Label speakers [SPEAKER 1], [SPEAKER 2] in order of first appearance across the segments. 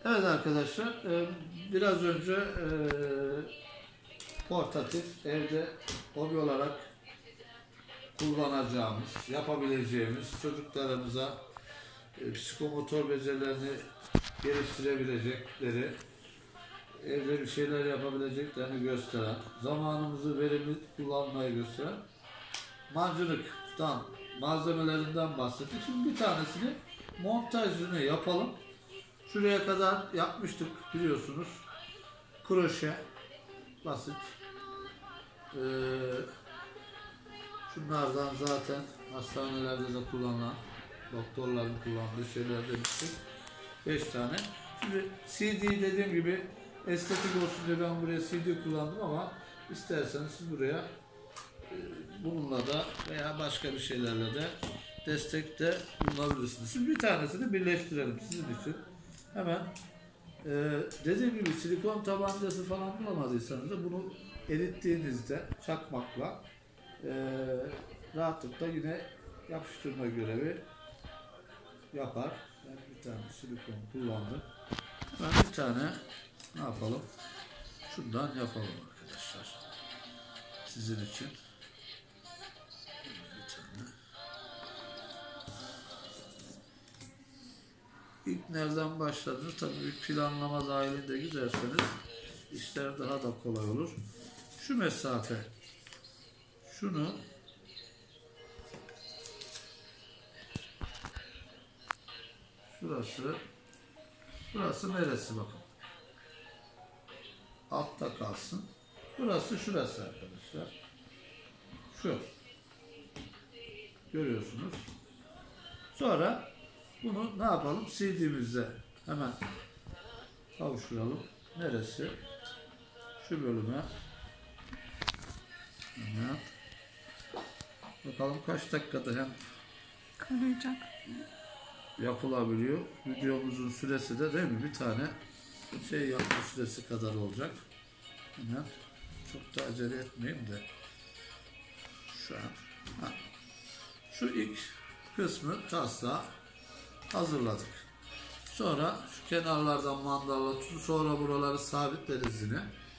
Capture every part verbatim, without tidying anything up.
[SPEAKER 1] Evet arkadaşlar, e, biraz önce e, portatif evde hobi olarak kullanacağımız, yapabileceğimiz, çocuklarımıza e, psikomotor becerilerini geliştirebilecekleri, evde bir şeyler yapabileceklerini gösteren, zamanımızı verimli kullanmayı gösteren mancınıktan, malzemelerinden bahsettik. Şimdi bir tanesini montajını yapalım. Şuraya kadar yapmıştık biliyorsunuz. Kroşe, basit. Ee, şunlardan zaten hastanelerde de kullanılan, doktorların kullandığı şeyler demiştik. beş tane. Şimdi C D dediğim gibi estetik olsun diye ben buraya C D kullandım ama isterseniz siz buraya e, bununla da veya başka bir şeylerle de destekte bulunabilirsiniz. Şimdi bir tanesini birleştirelim sizin için. Hemen e, dediğim gibi silikon tabancası falan bulamadıysanız da bunu erittiğinizde çakmakla e, rahatlıkla yine yapıştırma görevi yapar. Ben bir tane silikon kullandım. Ben bir tane ne yapalım? Şundan yapalım arkadaşlar. Sizin için. Bir tane. İlk nereden başladınız? Tabii bir planlama dahilinde giderseniz işler daha da kolay olur. Şu mesafe. Şunu şurası burası neresi bakın. Altta kalsın. Burası şurası arkadaşlar. Şu. Görüyorsunuz. Sonra bunu ne yapalım? C D'mizde hemen kavuşturalım. Neresi? Şu bölüme. Hemen. Bakalım kaç dakikada hem
[SPEAKER 2] koruyacak
[SPEAKER 1] yapılabiliyor. Videomuzun süresi de değil mi? Bir tane şey yapma süresi kadar olacak. Hemen çok da acele etmeyeyim de şu an. Ha. Şu ilk kısmı taslağı hazırladık. Sonra şu kenarlardan mandalla tutup sonra buraları sabitleriz yine.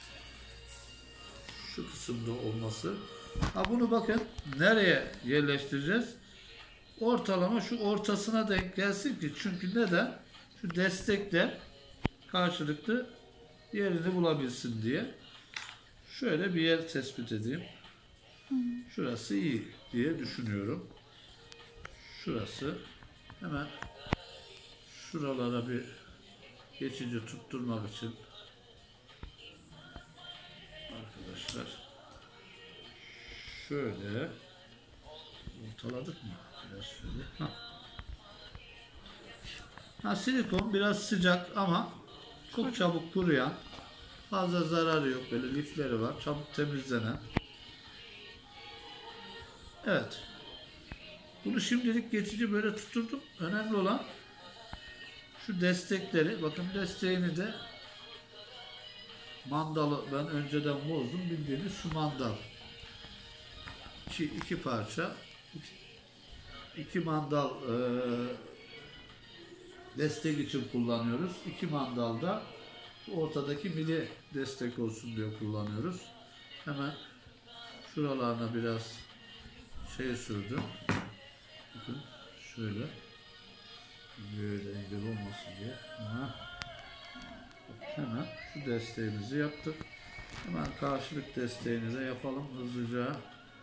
[SPEAKER 1] Şu kısımda olması. Ha bunu bakın nereye yerleştireceğiz? Ortalama şu ortasına denk gelsin ki çünkü neden? Şu destekler karşılıklı yerini bulabilsin diye. Şöyle bir yer tespit edeyim. Şurası iyi diye düşünüyorum. Şurası. Hemen şuralara bir geçici tutturmak için arkadaşlar şöyle ortaladık mı? Biraz şöyle. Ha. Ha, silikon biraz sıcak ama çok çabuk kuruyan, fazla zararı yok, böyle lifleri var, çabuk temizlenen. Evet. Bunu şimdilik geçici böyle tutturdum. Önemli olan şu destekleri, bakın desteğini de mandalı ben önceden bozdum, bildiğiniz şu mandal. İki, iki parça, iki, iki mandal e, destek için kullanıyoruz. İki mandal da ortadaki mili destek olsun diye kullanıyoruz. Hemen şuralarına biraz şey sürdüm. Bakın şöyle. Böyle engel olmasın diye. Aha. Hemen şu desteğimizi yaptık. Hemen karşılık desteğini de yapalım hızlıca.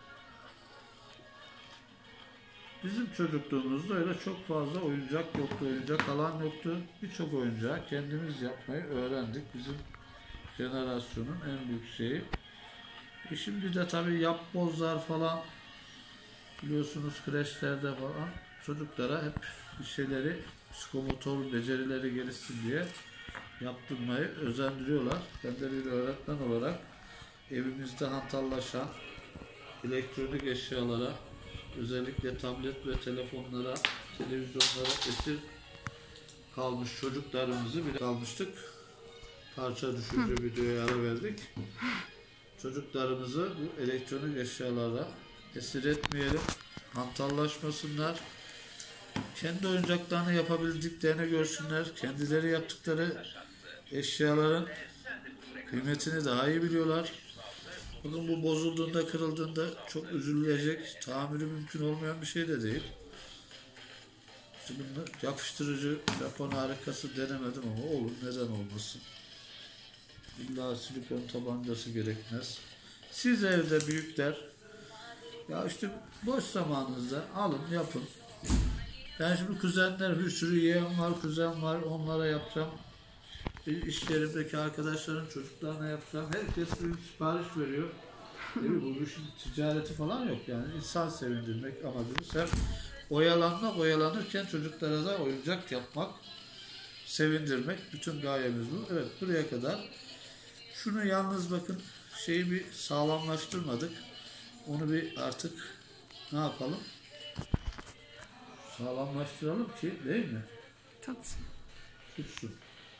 [SPEAKER 1] Bizim çocukluğumuzda öyle çok fazla oyuncak yoktu, oyuncak alan yoktu. Birçok oyuncağı kendimiz yapmayı öğrendik. Bizim jenerasyonun en büyük şeyi. E şimdi de tabii yapbozlar falan biliyorsunuz kreşlerde falan çocuklara hep bir şeyleri psikomotor becerileri gelişsin diye yaptırmayı özendiriyorlar. Ben de bir öğretmen olarak evimizde hantallaşan elektronik eşyalara, özellikle tablet ve telefonlara, televizyonlara esir kalmış çocuklarımızı bile kalmıştık. Parça düşürücü videoya ara verdik. Çocuklarımızı bu elektronik eşyalara esir etmeyelim. Hantallaşmasınlar. kendi oyuncaklarını yapabildiklerini görsünler. Kendileri yaptıkları eşyaların kıymetini daha iyi biliyorlar. Bugün bu bozulduğunda, kırıldığında çok üzülecek, tahammülü mümkün olmayan bir şey de değil. İşte bunu yapıştırıcı Japon harikası denemedim ama olur, neden olmasın. İlla silikon tabancası gerekmez. Siz evde büyükler, ya işte boş zamanınızda alın, yapın. Ben şimdi kuzenler, bir sürü yeğen var, kuzen var, onlara yapacağım. İş yerimdeki arkadaşların çocuklarına yapacağım. Herkes bir sipariş veriyor. Değil mi? Bu işin ticareti falan yok yani. İnsan sevindirmek amacımız. Hem oyalanmak, oyalanırken çocuklara da oyuncak yapmak, sevindirmek. Bütün gayemiz bu. Evet, buraya kadar. Şunu yalnız bakın, şeyi bir sağlamlaştırmadık. Onu bir artık ne yapalım? Sağlamlaştıralım ki, değil mi?
[SPEAKER 2] Tutsun.
[SPEAKER 1] Tutsun.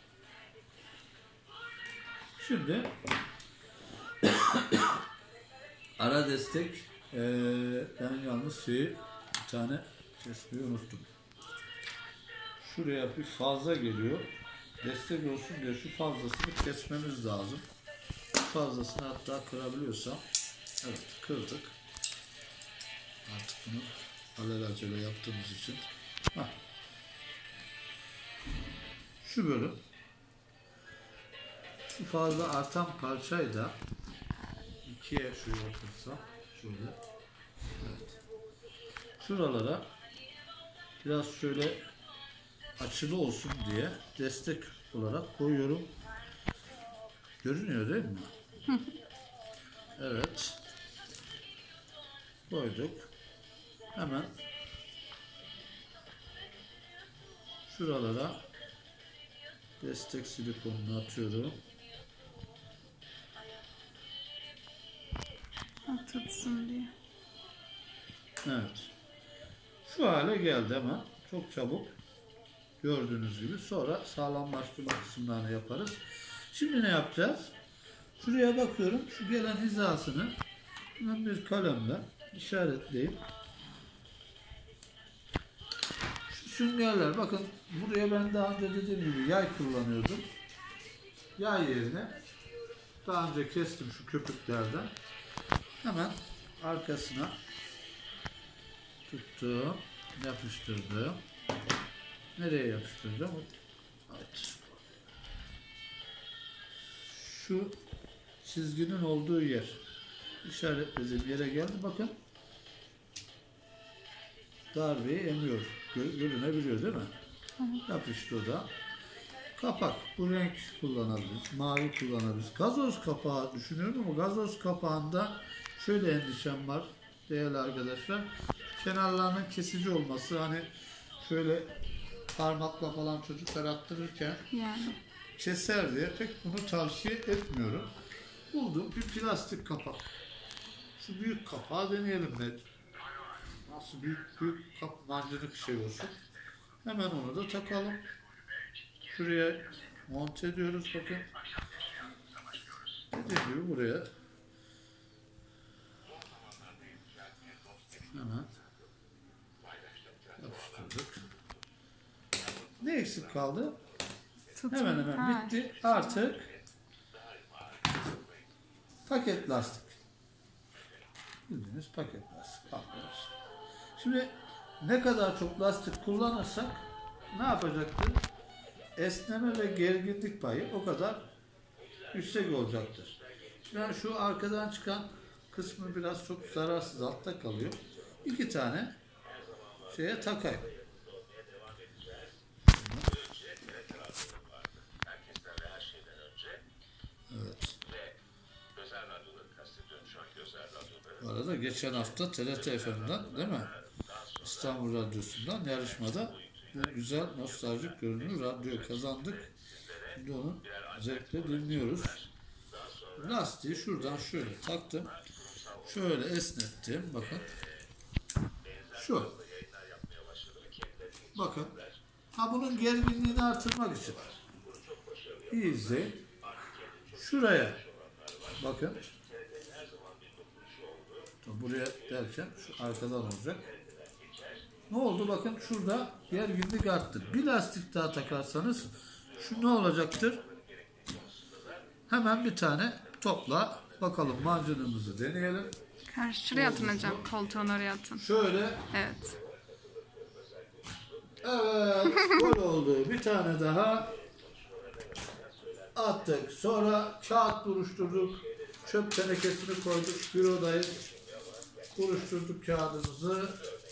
[SPEAKER 1] Şimdi ara destek ee, ben yalnız şeyi bir tane kesmeyi unuttum. Şuraya bir fazla geliyor. Destek olsun diye şu fazlasını kesmemiz lazım. Fazlasını hatta kırabiliyorsam, evet, kırdık. Artık bunu alelacele yaptığımız için. Heh. Şu bölüm, şu fazla artan parçayı da ikiye şöyle yaparsam, şöyle, evet. Şuralara biraz şöyle açılı olsun diye destek olarak koyuyorum. Görünüyor değil mi? Evet. Koyduk. Hemen şuralara destek silikonunu atıyorum.
[SPEAKER 2] Tutsun diye.
[SPEAKER 1] Evet. Şu hale geldi hemen. Çok çabuk. Gördüğünüz gibi. Sonra sağlamlaştırma kısımlarını yaparız. Şimdi ne yapacağız? Şuraya bakıyorum. Şu gelen hizasını ben bir kalemle işaretleyip şu süngerler, bakın buraya ben daha önce dediğim gibi yay kullanıyordum. Yay yerine daha önce kestim şu köpüklerden. Hemen arkasına tuttum, yapıştırdım. Nereye yapıştıracağım? Evet. Şu çizginin olduğu yer, işaretlediğim yere geldi. Bakın, darbeyi emiyor. Görünebiliyor değil mi?
[SPEAKER 2] Hı hı.
[SPEAKER 1] Yapıştı o da. Kapak. Bu renk kullanabiliriz. Mavi kullanabiliriz. Gazoz kapağı düşünüyorum ama gazoz kapağında şöyle endişem var değerli arkadaşlar. Kenarlarının kesici olması, hani şöyle parmakla falan çocuklar attırırken
[SPEAKER 2] Yani.
[SPEAKER 1] keser diye pek bunu tavsiye etmiyorum. Buldum bir plastik kapak. Şu büyük kapağı deneyelim de. Nasıl büyük büyük kap mancınık şey olsun. Hemen onu da takalım. Şuraya monte ediyoruz bakın. Dediğim gibi buraya hemen yapıştırdık. Ne eksik kaldı?
[SPEAKER 2] Tutun.
[SPEAKER 1] Hemen hemen
[SPEAKER 2] Ha.
[SPEAKER 1] bitti. Artık paket lastik. Bildiğiniz paket lastik alıyoruz. Şimdi ne kadar çok lastik kullanırsak ne yapacaktır? Esneme ve gerginlik payı o kadar yüksek olacaktır. Şimdi şu arkadan çıkan kısmı biraz çok zararsız, altta kalıyor. İki tane şeye takayım. Evet. Bu arada geçen hafta T R T F M'den, değil mi? İstanbul Radyosu'ndan yarışmada bu güzel nostaljik görünümlü radyo kazandık. Şimdi onu zevkle dinliyoruz. Lastiği şuradan şöyle taktım. Şöyle esnettim. Bakın. Şu. Bakın. Ha, bunun gerginliğini artırmak için. İyi izleyin. Şuraya. Bakın. Buraya derken şu arkadan olacak. Ne oldu? Bakın şurada gerginlik arttı. Bir lastik daha takarsanız şu ne olacaktır? Hemen bir tane topla. Bakalım macunumuzu deneyelim.
[SPEAKER 2] Karşı şuraya atın hocam. Koltuğun oraya atın.
[SPEAKER 1] Şöyle.
[SPEAKER 2] Evet.
[SPEAKER 1] Evet. Gol oldu. Bir tane daha attık. Sonra kağıt buruşturduk. Çöp tenekesini koyduk. Bürodayız. Buruşturduk kağıdımızı.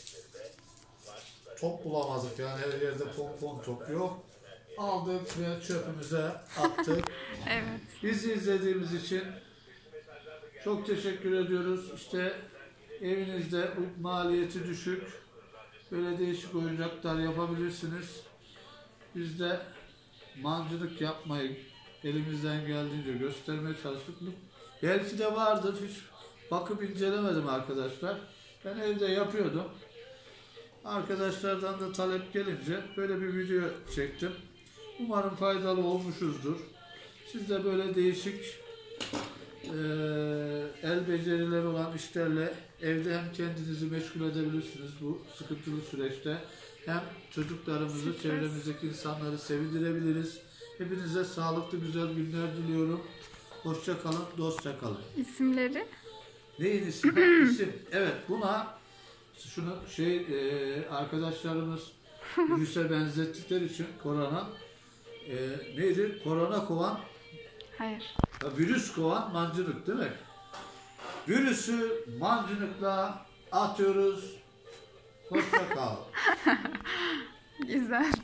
[SPEAKER 1] Top bulamadık yani her yerde pompon top yok. Aldık ve çöpümüze attık.
[SPEAKER 2] Evet.
[SPEAKER 1] Bizi izlediğimiz için çok teşekkür ediyoruz. İşte evinizde maliyeti düşük, böyle değişik oyuncaklar yapabilirsiniz. Biz de mancınık yapmayı elimizden geldiğince göstermeye çalıştık. Belki de vardır, hiç bakıp incelemedim arkadaşlar. Ben evde yapıyordum. Arkadaşlardan da talep gelince böyle bir video çektim. Umarım faydalı olmuşuzdur. Siz de böyle değişik e, el becerileri olan işlerle evde hem kendinizi meşgul edebilirsiniz bu sıkıntılı süreçte. Hem çocuklarımızı,
[SPEAKER 2] Stres.
[SPEAKER 1] çevremizdeki insanları sevindirebiliriz. Hepinize sağlıklı güzel günler diliyorum. Hoşça kalın, dostça kalın.
[SPEAKER 2] İsimleri?
[SPEAKER 1] Neyin ismi? İsim. Evet, buna şunu şey e, arkadaşlarımız virüse benzettikleri için korona e, neydi? Korona kovan,
[SPEAKER 2] Hayır.
[SPEAKER 1] ha, virüs kovan mancınık değil mi? Virüsü mancınıkla atıyoruz. Hoşça kal.
[SPEAKER 2] Güzel.